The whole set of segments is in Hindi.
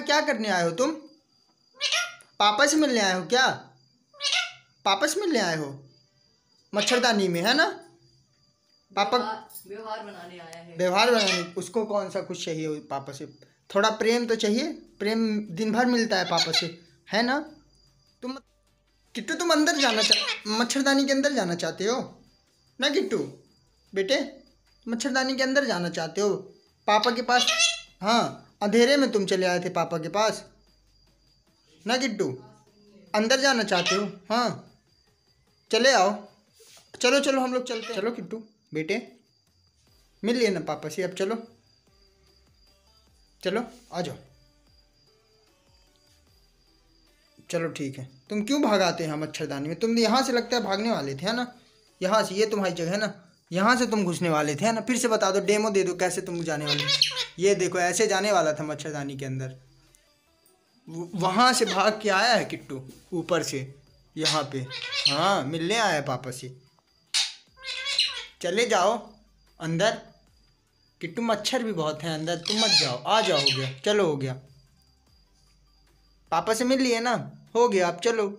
क्या करने आए हो तुम? पापा से मिलने आए हो क्या? पापा से मिलने आए हो मच्छरदानी में, है ना? पापा व्यवहार बनाने आया है। व्यवहार बनाने? उसको कौन सा कुछ चाहिए पापा से? थोड़ा प्रेम तो चाहिए। प्रेम दिन भर मिलता है पापा से, है ना? तुम किट्टू, तुम अंदर जाना मच्छरदानी के अंदर जाना चाहते हो ना किट्टू? बेटे, मच्छरदानी के अंदर जाना चाहते हो पापा के पास? हाँ, अंधेरे में तुम चले आए थे पापा के पास ना किट्टू? अंदर जाना चाहते हो? हाँ, चले आओ। चलो चलो हम लोग चलते हैं। चलो किट्टू बेटे, मिल लिए ना पापा से, अब चलो चलो आ जाओ। चलो ठीक है। तुम क्यों भागाते हैं मच्छरदानी में? तुम यहाँ से लगता है भागने वाले थे, है ना? यहाँ से, ये तुम्हारी जगह है ना, यहाँ से तुम घुसने वाले थे, है ना? फिर से बता दो, डेमो दे दो कैसे तुम जाने वाले। ये देखो, ऐसे जाने वाला था मच्छरदानी के अंदर, वहाँ से भाग के आया है किट्टू ऊपर से यहाँ पे। हाँ, मिलने आया है पापा से। चले जाओ अंदर। किट्टू मच्छर भी बहुत हैं अंदर, तुम मत जाओ, आ जाओ, हो गया, चलो हो गया। पापा से मिल लिए ना, हो गया, अब चलो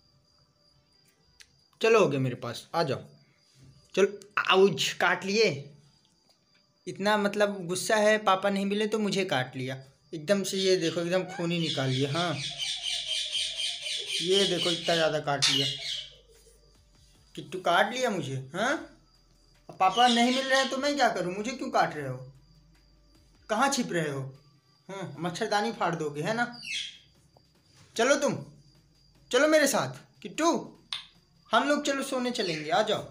चलो, हो गया मेरे पास, आ जाओ चलो। आउच, काट लिए। इतना मतलब गुस्सा है, पापा नहीं मिले तो मुझे काट लिया एकदम से। ये देखो, एकदम खून ही निकाल लिया। हाँ, ये देखो इतना ज़्यादा काट लिया किट्टू, काट लिया मुझे। हाँ, अब पापा नहीं मिल रहे हैं तो मैं क्या करूँ? मुझे क्यों काट रहे हो? कहाँ छिप रहे हो? हाँ, मच्छरदानी फाड़ दोगे, है ना? चलो तुम, चलो मेरे साथ किट्टू, हम लोग चलो सोने चलेंगे, आ जाओ।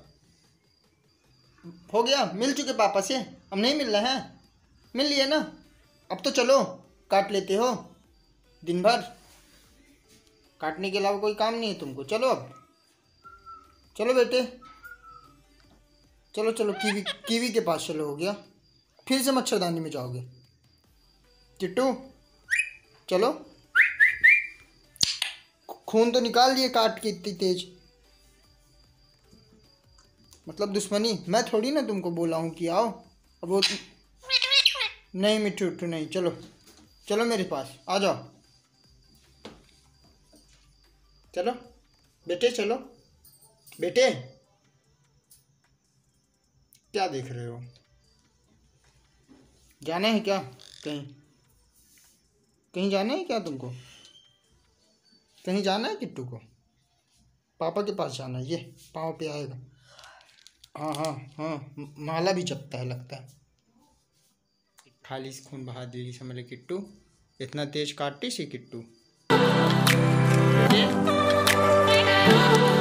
हो गया, मिल चुके पापा से, अब नहीं मिल रहे हैं? मिल लिए ना, अब तो चलो, काट लेते हो दिन भर, काटने के अलावा कोई काम नहीं है तुमको। चलो अब, चलो बेटे, चलो चलो, कीवी कीवी के पास चलो, हो गया। फिर से मच्छरदानी में जाओगे किट्टू? चलो, खून तो निकाल दिए काट के इतनी तेज। मतलब दुश्मनी, मैं थोड़ी ना तुमको बोला हूँ कि आओ। अब वो नहीं, मिट्टू उट्टू नहीं, चलो चलो मेरे पास आ जाओ। चलो बेटे, चलो बेटे, क्या देख रहे हो? जाना है क्या कहीं? कहीं जाना है क्या तुमको? कहीं जाना है किट्टू को? पापा के पास जाना है, ये पाँव पे आएगा। हाँ हाँ हाँ, माला भी जपता है लगता है। खाली खून बहा देगी समझ ले किट्टू, इतना तेज काटती सी किट्टू।